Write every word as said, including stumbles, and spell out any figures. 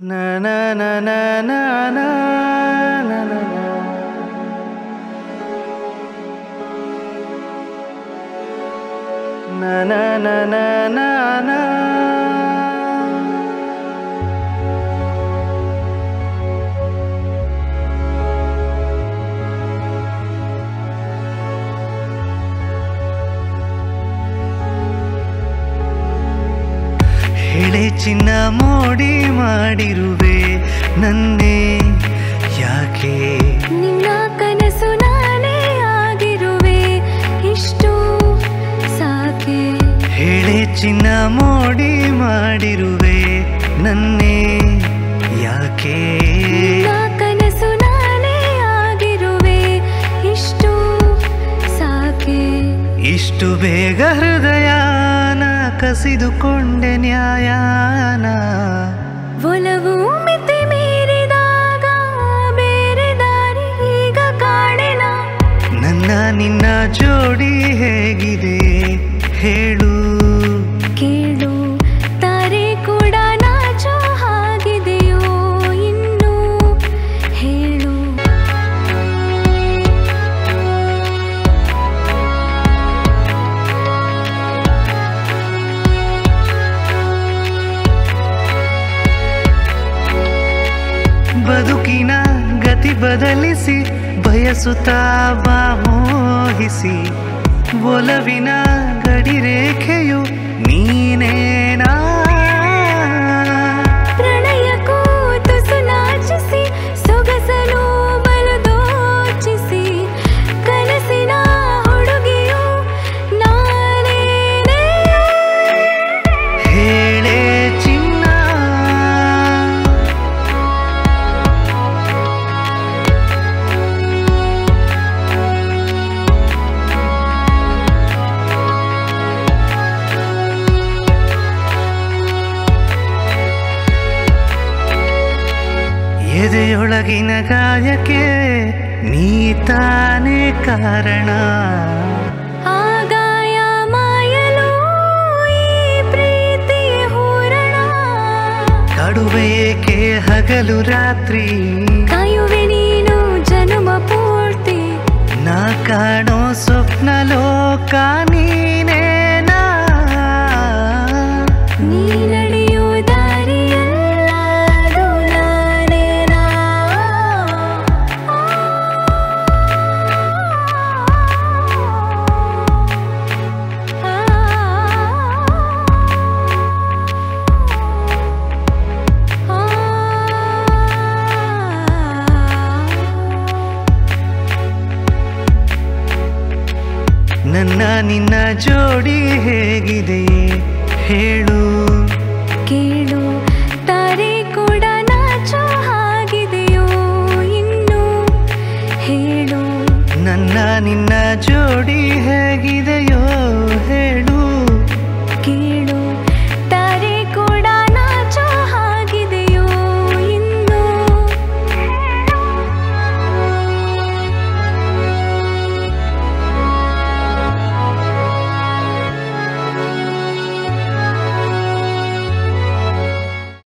na na na na na na na na na na na na na na. ಹೇಳೆ ಚಿನ್ನ ಮೋಡಿ ಮಾಡಿರುವೆ ನನ್ನೇ ಯಾಕೆ ನಿನ್ನ ಕನಸು ನಾನೇ ಆಗಿರುವೆ ಇಷ್ಟು ಸಾಕೆ ಹೇಳೆ ಚಿನ್ನ ಮೋಡಿ ಮಾಡಿರುವೆ ನನ್ನೇ ಯಾಕೆ ನಿನ್ನ ಕನಸು ನಾನೇ ಆಗಿರುವೆ ಇಷ್ಟು ಸಾಕೆ ಇಷ್ಟು ಬೇಗ ಹೃದಯನ ಕಸಿದುಕೊಂಡೆ ನ್ಯಾಯನ ಒಲವು ಮಿತಿ ಮೀರಿದಾಗ ಬೇರೆ ದಾರಿ ಈಗ ಕಾಣೆನ ನನ್ನ ನಿನ್ನ ಜೋಡಿ ಹೇಗಿದೆ ಹೇಳು ಕೇಳು ತಾರೆ ಕೂಡ ನಾಚೋ ಹಾಗಿದೆಯೋ ಇನ್ನು ಹೇಳು ಬದುಕಿನ ಗತಿ ಬದಲಿಸಿ ಬಯಸುತ್ತಾ ಬಾ ಮೋಹಿಸಿ ಒಲವಿನ ಗಡಿ ರೇಖೆಯು ನೀನೇನಾ ಪ್ರಣಯಕ್ಕೂ ತುಸು ನಾಚಿಸಿ ಸೊಗಸಲು ಬಲು ದೋಚಿಸಿ ಕನಸಿನ ಹುಡುಗಿಯು ನಾನೇನೇ ಹೇಳೆ ಚಿನ್ನ ಎದೆಯೊಳಗಿನ ಗಾಯಕ್ಕೆ ನೀ ತಾನೇ ಕಾರಣ ಆ ಗಾಯ ಮಾಯಲು ಈ ಪ್ರೀತಿ ಹೂರಣ ಕಡುವೆ ಏಕೆ ಹಗಲು ರಾತ್ರಿ ಕಾಯುವೆ ನೀನು ಜನ್ಮ ಪೂರ್ತಿ ನಾ ಕಾಣೋ ಸ್ವಪ್ನ ಲೋಕ ನೀನೇನಾ ನೀ ನಡೆಯೋ ದಾರಿಯಲ್ಲದು ನಾನೇನಾ ನನ್ನ ನಿನ್ನ ಜೋಡಿ ಹೇಗಿದೆಯೇ ಹೇಳು ಕೇಳು ತಾರೆ ಕೂಡ ನಾಚೋ ಹಾಗಿದೆಯೋ ಇನ್ನು ಹೇಳು ನನ್ನ ನಿನ್ನ ಜೋಡಿ ಹೇಗಿದೆಯೋ